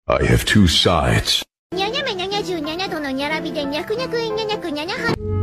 I have two sides. にゃにゃめ77度のにゃらびでにゃくにゃくいにゃにゃくにゃにゃは。